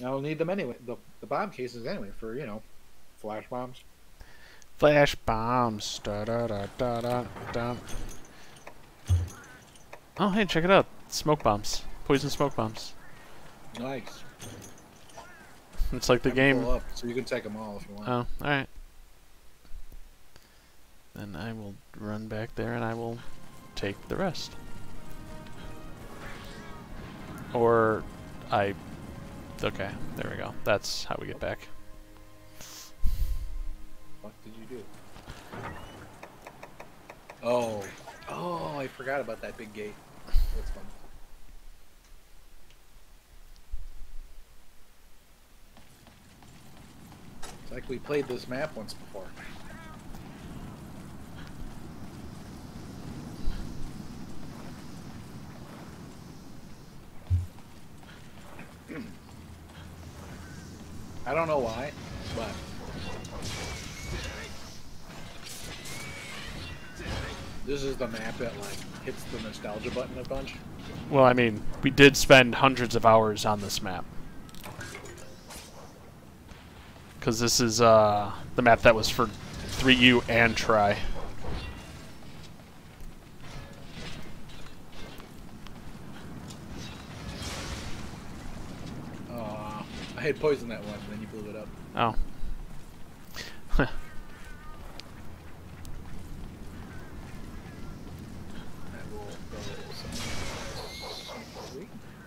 I'll need them anyway. The bomb cases anyway for flash bombs. Flash bombs. Da da da da da da. Oh, hey, check it out. Smoke bombs. Poison smoke bombs. Nice. It's like the I'm game. full up, so you can take them all if you want. Oh, alright. Then I will run back there and I will take the rest. Or I... Okay, there we go. That's how we get back. What did you do? Oh. Oh, I forgot about that big gate. That's fun. It's like we played this map once before. I don't know why, but this is the map that like hits the nostalgia button a bunch. Well, I mean, we did spend hundreds of hours on this map. Because this is the map that was for 3U and Try. I had poisoned that one, and then you blew it up. Oh. I will go somewhere.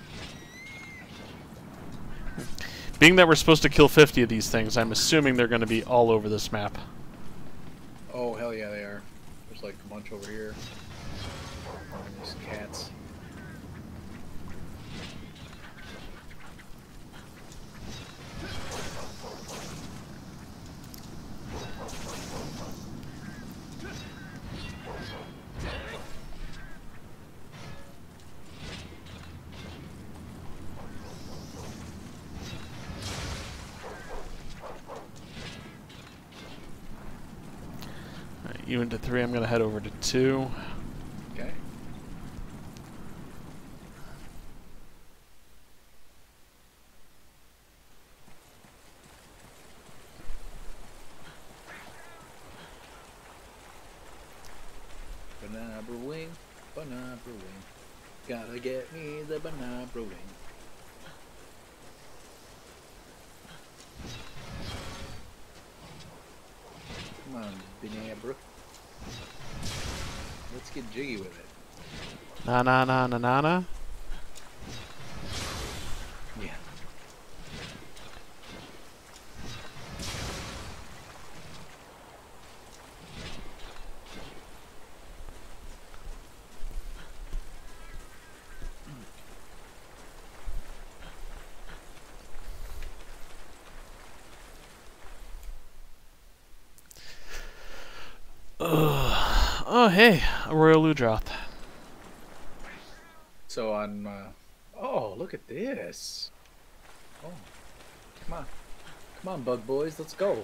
Being that we're supposed to kill 50 of these things, I'm assuming they're going to be all over this map. Oh, hell yeah, they are. There's like a bunch over here. And there's cats. You into 3, I'm going to head over to 2. Okay. Bnahabra wing, Bnahabra wing. Gotta get me the Bnahabra wing. Come on, Bnahabra. Let's get jiggy with it. Na na na na na na. Yeah. Oh, hey, a Royal Ludroth. So on, oh, look at this. Oh, come on, bug boys, let's go.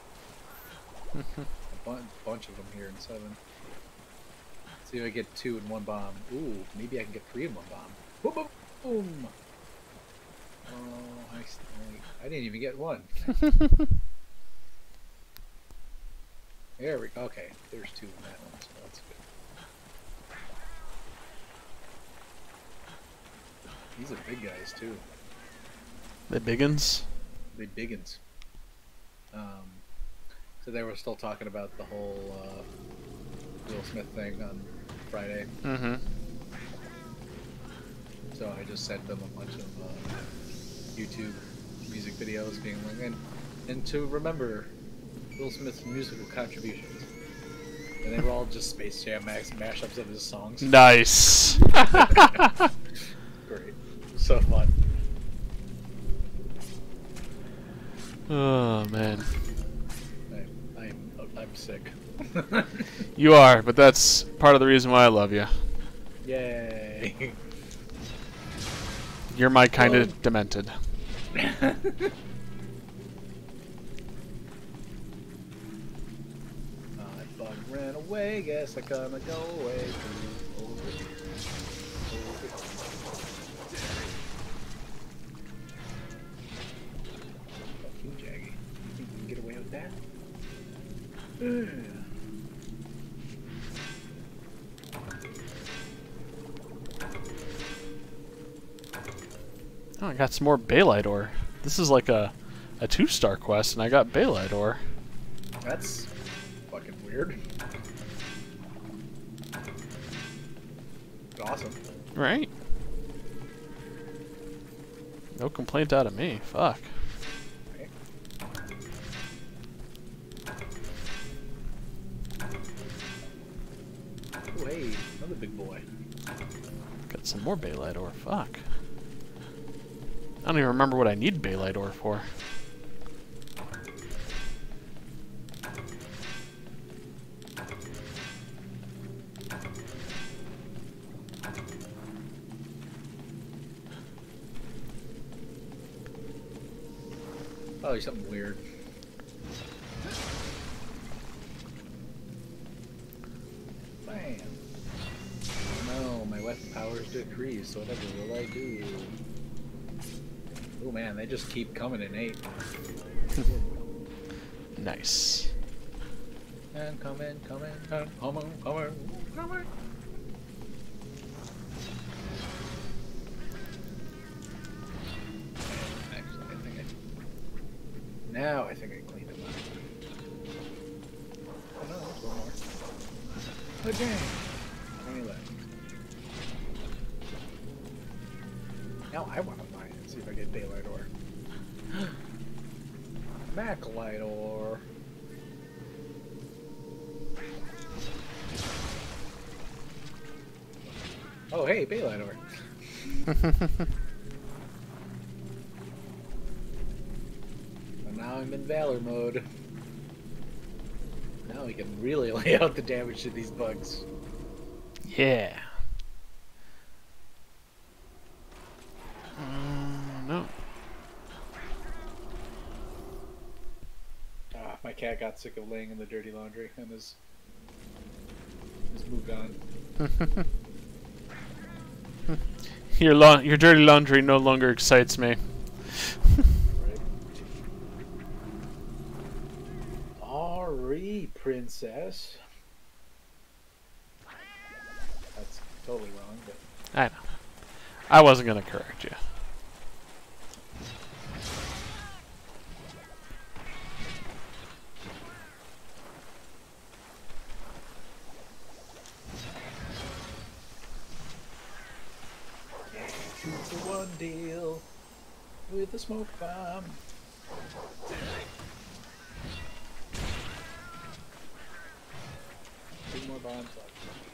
A bunch of them here in 7. See if I get 2 in 1 bomb. Ooh, maybe I can get 3 in 1 bomb. Boom, boom, boom. Oh, I didn't even get 1. There we go. Okay, there's 2 in that one, so that's good. These are big guys too. The biggins? The biggins. So they were still talking about the whole Will Smith thing on Friday. Mm-hmm. So I just sent them a bunch of YouTube music videos being like, and to remember Will Smith's musical contributions. And they were all just Space Jam mashups of his songs. Nice. Great. So fun. Oh, man. I'm sick. You are, but that's part of the reason why I love you. Yay. You're my kind of demented. Bug ran away, guess I gonna go away. Oh, I got some more Baylight ore. This is like a 2-star quest, and I got Baylight ore. That's fucking weird. Awesome. Right? No complaint out of me. Fuck. Right. Oh, hey, another big boy. Got some more Baylight ore. Fuck. I don't even remember what I need Baylight ore for. Probably something weird. Bam. No, my weapon power's decreased. Whatever will I do? Oh man, they just keep coming in 8. Nice. And coming. Actually, now I think I cleaned them up. Oh no, there's one more. Okay. 20 left. Now I want to mine and see if I get daylight ore. Backlight ore. Oh hey, Baylight ore. And now I'm in Valor mode. Now we can really lay out the damage to these bugs. Yeah. No. My cat got sick of laying in the dirty laundry and has moved on. Your dirty laundry no longer excites me. Right. Sorry, princess. That's totally wrong, but I know. I wasn't gonna correct you. yeah, 2-for-1 deal with the smoke bomb. Two more bombs left.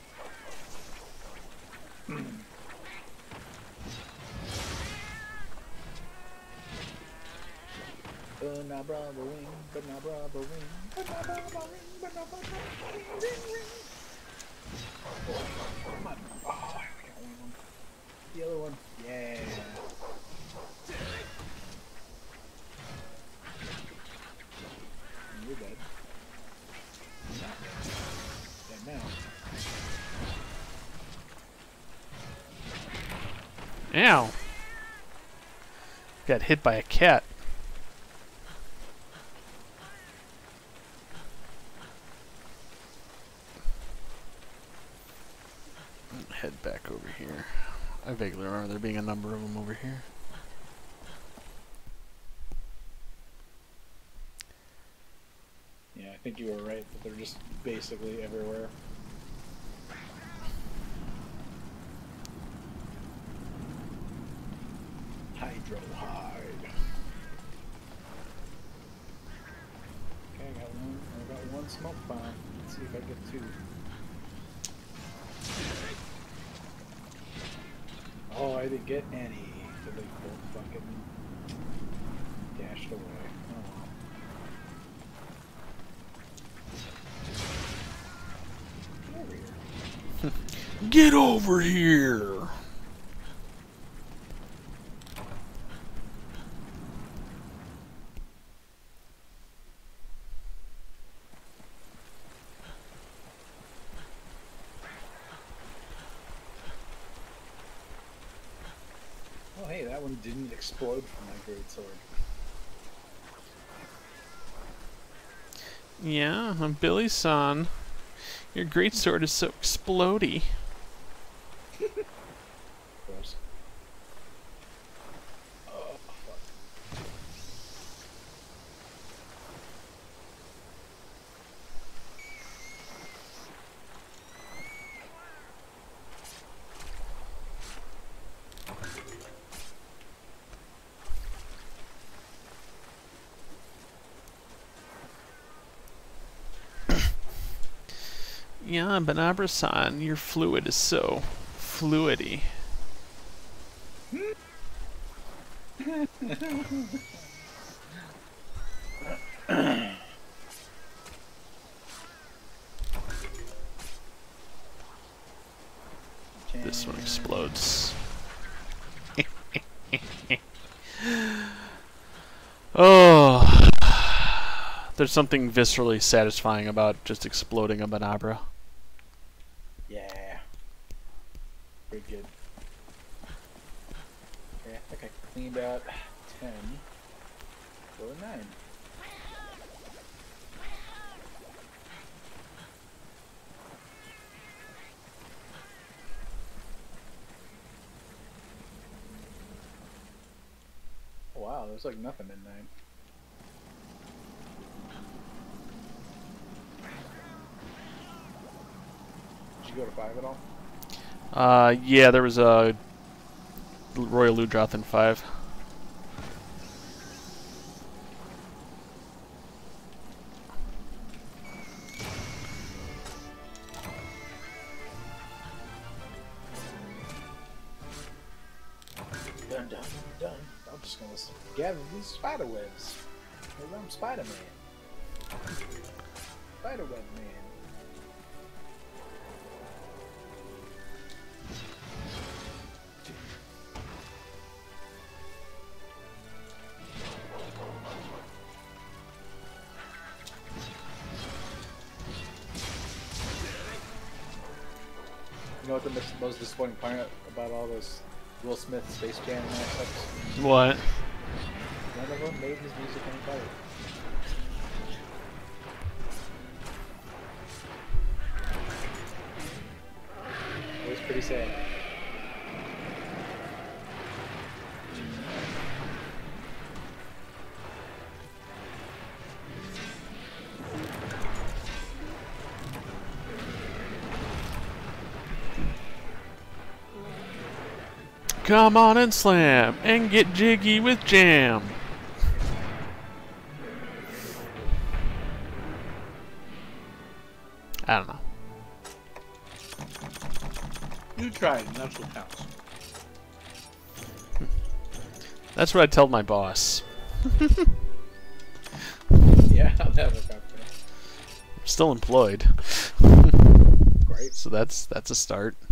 Bnahabra wing, Bnahabra wing, Bnahabra wing, Bnahabra wing. Come on. Oh, I only got one of them. The other one. Yeah. You're dead. Dead now. Ow. Got hit by a cat. Head back over here. I vaguely remember there being a number of them over here. Yeah, I think you were right, but they're just basically everywhere. Hydro hide. Okay, I got one smoke bomb. Let's see if I get 2. Oh, I didn't get any. So they both fucking dashed away. Oh well. Get over here. Get over here! Oh hey, that one didn't explode from my great sword. Yeah, I'm Billy-san. Your greatsword is so explodey. Gross. Oh, fuck. Yeah, Bnahabra-san, your fluid is so fluidy. This one explodes. Oh, there's something viscerally satisfying about just exploding a Bnahabra. Yeah. Pretty good. Okay, I think I cleaned out 10. Go to 9. Wow, there's like nothing in 9. Did you go to 5 at all? Yeah, there was a Royal Ludroth in 5. Done, done, done. I'm just gonna gather these spider webs. Because I'm Spider-Man. Spiderweb man. You know what the most disappointing part about all those Will Smith Space Jam mashups? What? None of them made his music any better. It was pretty sad. Come on and slam and get jiggy with jam. I don't know. You tried, and that's what counts. That's what I tell my boss. Yeah, I'll never count that. I'm still employed. Great. So that's a start.